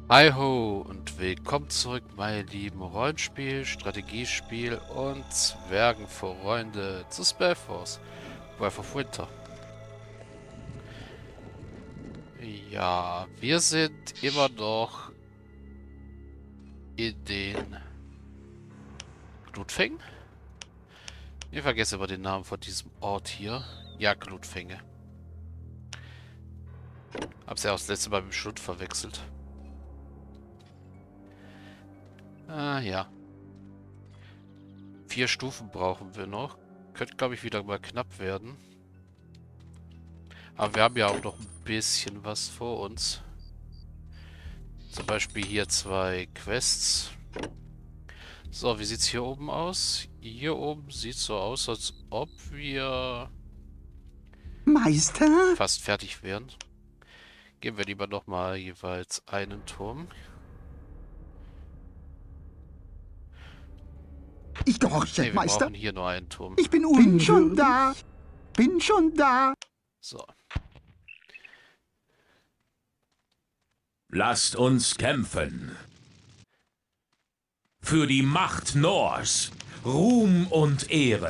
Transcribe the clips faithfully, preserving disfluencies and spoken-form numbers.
Hi ho und willkommen zurück, meine lieben Rollenspiel, Strategiespiel und Zwergenfreunde zu Spellforce, Breath of Winter. Ja, wir sind immer noch in den Glutfängen. Ich vergesse immer den Namen von diesem Ort hier. Ja, Glutfänge. Hab's ja auch das letzte Mal mit dem Schlund verwechselt. Ah ja. Vier Stufen brauchen wir noch. Könnte, glaube ich, wieder mal knapp werden. Aber wir haben ja auch noch ein bisschen was vor uns. Zum Beispiel hier zwei Quests. So, wie sieht's hier oben aus? Hier oben sieht so aus, als ob wir Meister? fast fertig wären. Gehen wir lieber nochmal jeweils einen Turm. Ich gehorche, Ne, wir Meister. brauchen hier nur einen Turm. Ich bin unwürdig. Bin schon da. Bin schon da. So. Lasst uns kämpfen. Für die Macht Nors, Ruhm und Ehre.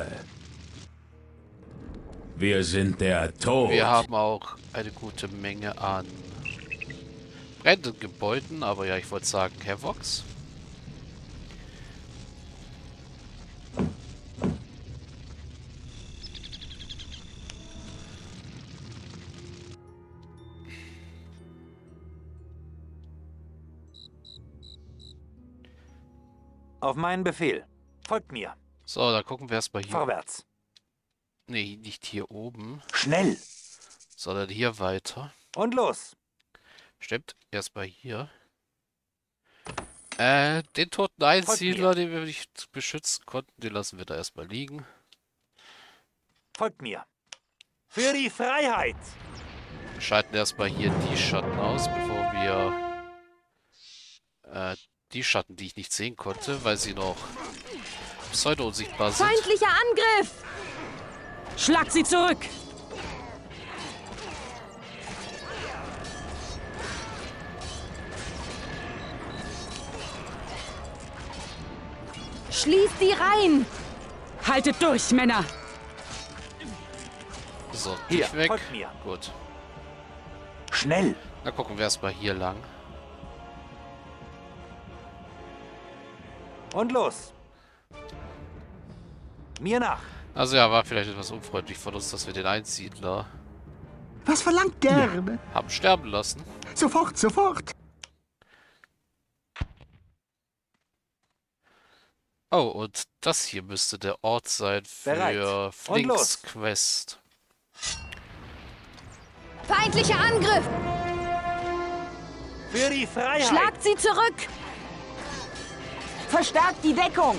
Wir sind der Tod. Wir haben auch eine gute Menge an brennenden Gebäuden, aber ja, ich wollte sagen Havocs. Auf meinen Befehl. Folgt mir. So, dann gucken wir erstmal hier. Vorwärts. Nee, nicht hier oben, Schnell. sondern hier weiter. Und los. Stimmt, erstmal hier. Äh, den toten Einsiedler, den wir nicht beschützen konnten, den lassen wir da erstmal liegen. Folgt mir. Für die Freiheit. Wir schalten erstmal hier die Schatten aus, bevor wir äh, die Schatten, die ich nicht sehen konnte, weil sie noch pseudo-unsichtbar sind. Feindlicher Angriff! Schlag sie zurück! Schließt sie rein! Haltet durch, Männer! So, Hier, dich weg. folgt mir. Gut. Schnell. Dann gucken wir erstmal hier lang. Und los. Mir nach. Also ja, war vielleicht etwas unfreundlich von uns, dass wir den Einsiedler Was verlangt gerne? haben sterben lassen. Sofort, sofort. Oh, und das hier müsste der Ort sein für Bereit. Und los. Flinks Quest. Feindlicher Angriff! Für die Freiheit. Schlagt sie zurück! Verstärkt die Deckung!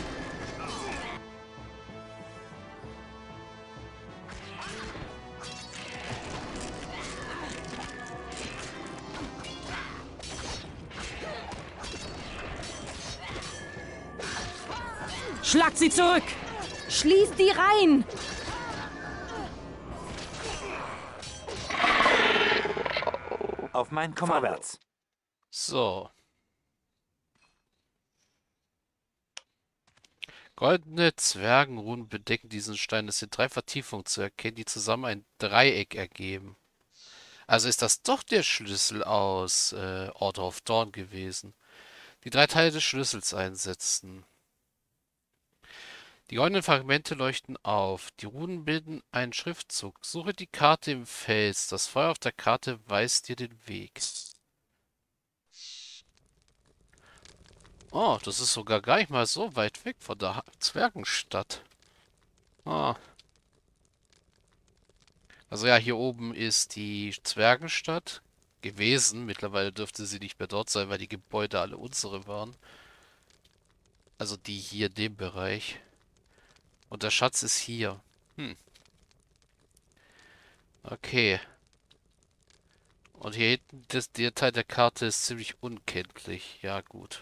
Schlagt sie zurück! Schließt die rein! Auf mein Kommando. Vorwärts. So. Goldene Zwergenrunen bedecken diesen Stein. Es sind drei Vertiefungen zu erkennen, die zusammen ein Dreieck ergeben. Also ist das doch der Schlüssel aus äh, Order of Dawn gewesen. Die drei Teile des Schlüssels einsetzen. Die goldenen Fragmente leuchten auf. Die Runen bilden einen Schriftzug. Suche die Karte im Fels. Das Feuer auf der Karte weist dir den Weg. Oh, das ist sogar gar nicht mal so weit weg von der Zwergenstadt. Ah. Also ja, hier oben ist die Zwergenstadt gewesen. Mittlerweile dürfte sie nicht mehr dort sein, weil die Gebäude alle unsere waren. Also die hier in dem Bereich. Und der Schatz ist hier. Hm. Okay. Und hier hinten, das, der Teil der Karte ist ziemlich unkenntlich. Ja, gut.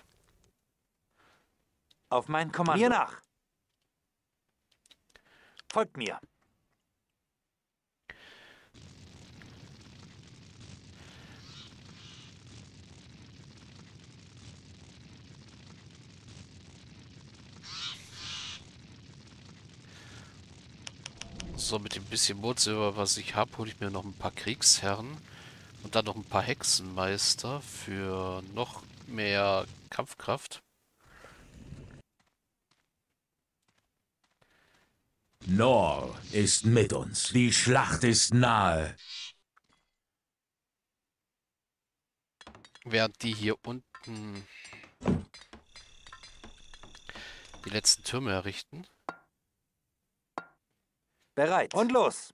Auf mein Kommando. Mir nach. Folgt mir. So, mit dem bisschen Mondsilber, was ich habe, hole ich mir noch ein paar Kriegsherren und dann noch ein paar Hexenmeister für noch mehr Kampfkraft. Nor ist mit uns. Die Schlacht ist nahe. Während die hier unten die letzten Türme errichten. Bereit. Und los.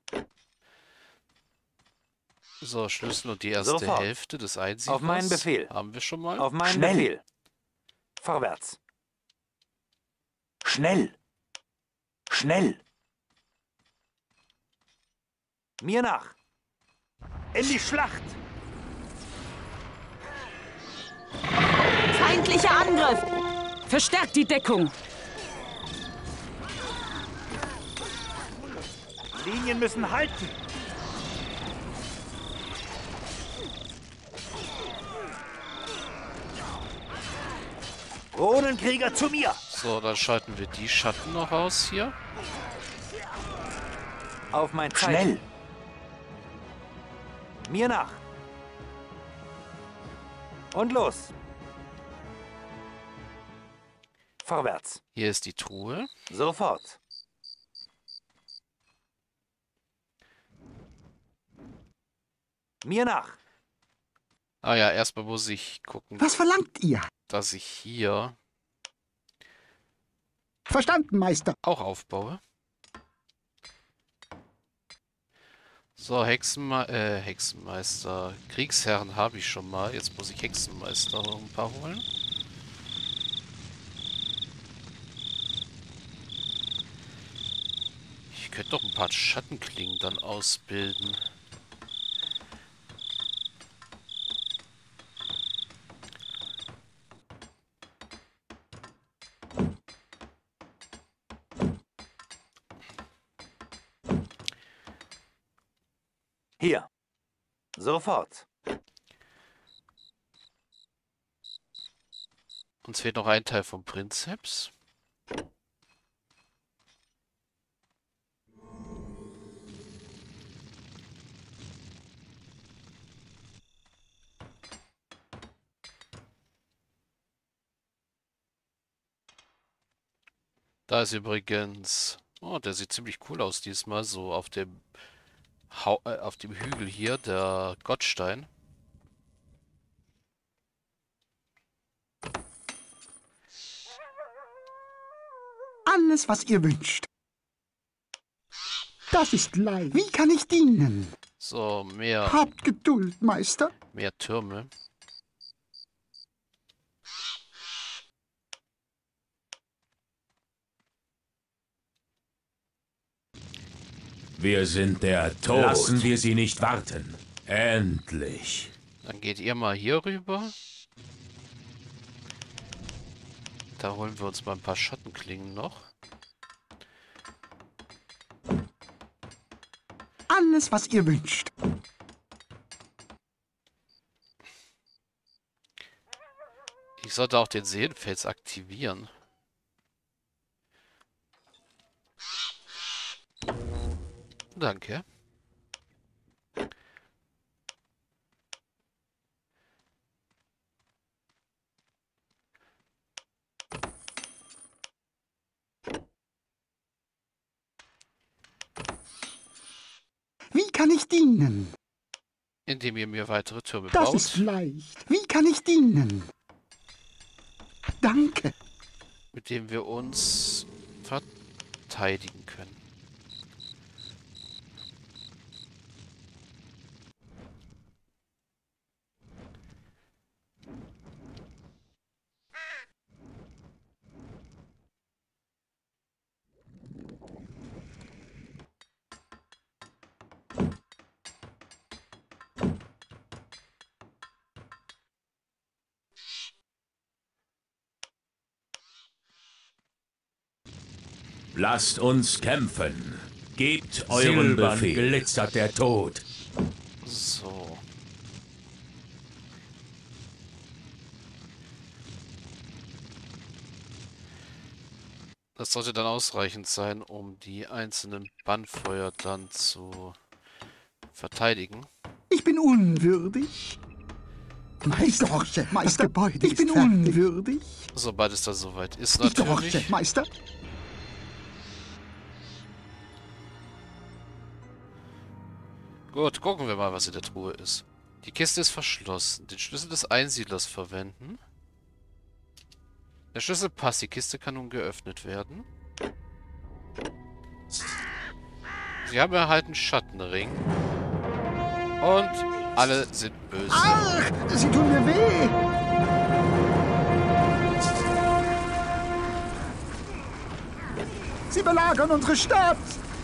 So, Schlüssel und die erste Sofort. Hälfte des Einsiedlers. Auf meinen Befehl. Haben wir schon mal. Auf meinen Schnell. Befehl. Vorwärts. Schnell. Schnell. Mir nach. In die Schlacht. Feindlicher Angriff! Verstärkt die Deckung! Linien müssen halten. Runenkrieger zu mir. So, dann schalten wir die Schatten noch aus hier. Auf mein Zeichen. Schnell. Mir nach. Und los. Vorwärts. Hier ist die Truhe. Sofort. Mir nach. Ah ja, erstmal muss ich gucken, Was verlangt ihr? dass ich hier Verstanden, Meister. auch aufbaue. So, Hexenme äh, Hexenmeister. Kriegsherren habe ich schon mal. Jetzt muss ich Hexenmeister noch ein paar holen. Ich könnte doch ein paar Schattenklingen dann ausbilden. Hier. Sofort. Uns fehlt noch ein Teil vom Prinzeps. Da ist übrigens... Oh, der sieht ziemlich cool aus diesmal. So auf dem, Hau äh, auf dem Hügel hier, der Gottstein. Alles, was ihr wünscht. Das ist leicht. Wie kann ich dienen? So, mehr, Habt Geduld, Meister. mehr Türme. Wir sind der Tod. Lassen wir sie nicht warten. Endlich. Dann geht ihr mal hier rüber. Da holen wir uns mal ein paar Schattenklingen noch. Alles, was ihr wünscht. Ich sollte auch den Seelenfels aktivieren. Danke. Wie kann ich dienen? Indem ihr mir weitere Türme Das baut. ist leicht. Wie kann ich dienen? Danke. Mit dem wir uns verteidigen können. Lasst uns kämpfen. Gebt euren Silbern Befehl. glitzert der Tod. So. Das sollte dann ausreichend sein, um die einzelnen Bannfeuer dann zu verteidigen. Ich bin unwürdig. Meister, Dorche, Meister, das Gebäude ich ist bin fertig. unwürdig. Sobald es da soweit ist, Ich dorche, natürlich. Meister. Gut, gucken wir mal, was in der Truhe ist. Die Kiste ist verschlossen. Den Schlüssel des Einsiedlers verwenden. Der Schlüssel passt. Die Kiste kann nun geöffnet werden. Sie haben erhalten Schattenring. Und alle sind böse. Ach, sie tun mir weh. Sie belagern unsere Stadt.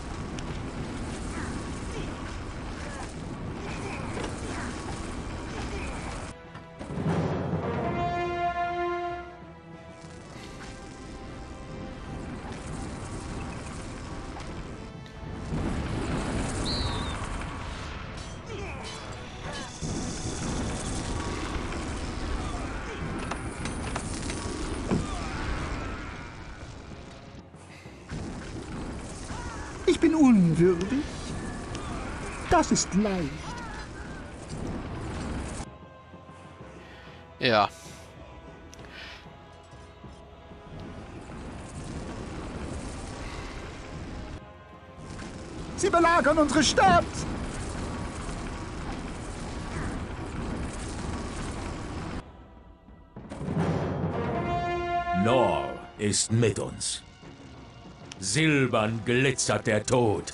Ich bin unwürdig. Das ist leicht. Ja. Sie belagern unsere Stadt. Nor ist mit uns. Silbern glitzert der Tod.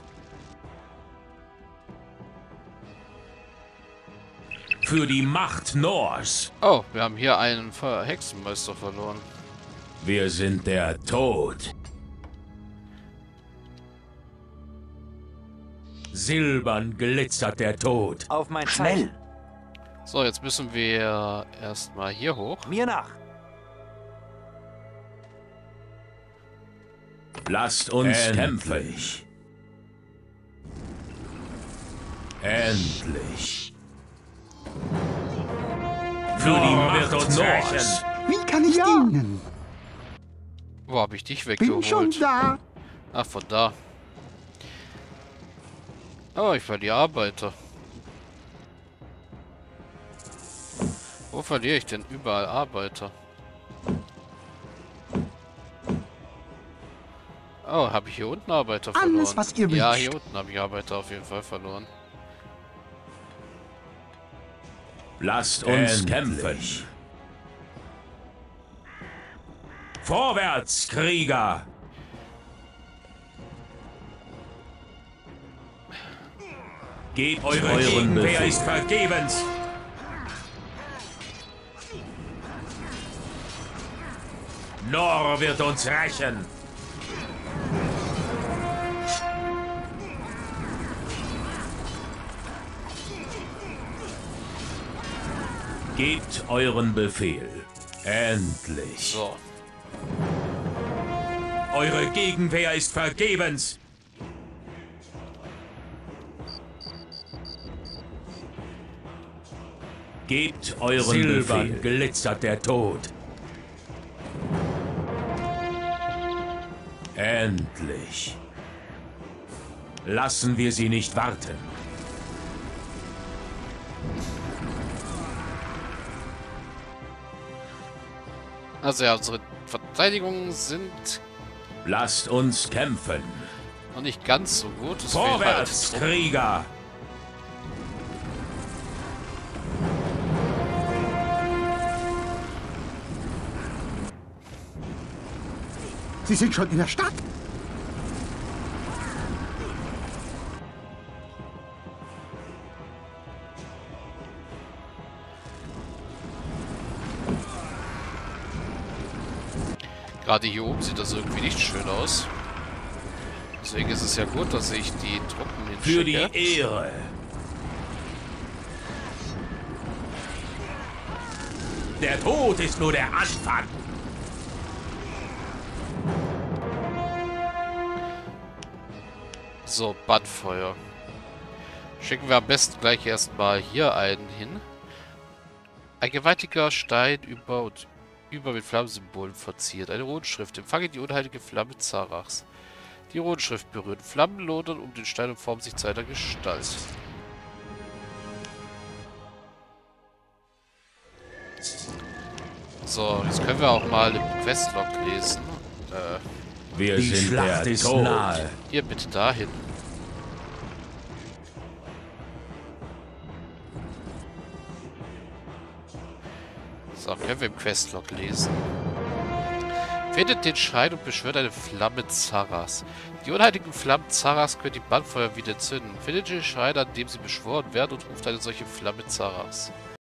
Für die Macht Nors. Oh, wir haben hier einen Ver- Hexenmeister verloren. Wir sind der Tod. Silbern glitzert der Tod. Auf mein Schnell. Zeichen. So, jetzt müssen wir erstmal hier hoch. Mir nach. Lasst uns kämpfen. Endlich. Für die Macht Nors. Wie kann ich dienen? Wo habe ich dich Bin schon weggeholt? da. Ach, von da. Oh, ich verliere Arbeiter. Wo verliere ich denn überall Arbeiter? Oh, habe ich hier unten Arbeiter verloren? Alles, was ihr Ja, wünscht. hier unten habe ich Arbeiter auf jeden Fall verloren. Lasst uns kämpfen. Vorwärts, Krieger! Gebt eure Gegenwehr ist vergebens! Nor wird uns rächen! Gebt euren Befehl. Endlich. So. Eure Gegenwehr ist vergebens. Gebt euren Silbern Befehl. Glitzert der Tod. Endlich. Lassen wir sie nicht warten. Also ja, unsere Verteidigungen sind Lasst uns kämpfen. noch nicht ganz so gut. Es fehlen halt Vorwärts, Truppen. Krieger! Sie sind schon in der Stadt. Gerade hier oben sieht das irgendwie nicht schön aus. Deswegen ist es ja gut, dass ich die Truppen Für die hinschicke. Ehre. Der Tod ist nur der Anfang. So, Bannfeuer. Schicken wir am besten gleich erstmal hier einen hin. Ein gewaltiger Stein über und über mit Flammensymbolen verziert. Eine Runenschrift. Empfange die unheilige Flamme Zarachs. Die Runenschrift berührt. Flammen lodern um den Stein und formen sich zu einer Gestalt. So, jetzt können wir auch mal im Questlog lesen. Äh, Wir Die sind Schlacht der ist Tod. nahe. hier bitte dahin. So, können wir im Questlog lesen. Findet den Schrein und beschwört eine Flamme Zarras. Die unheiligen Flammen Zarras können die Brandfeuer wieder entzünden. Findet den Schrein, an dem sie beschworen werden, und ruft eine solche Flamme Zarras.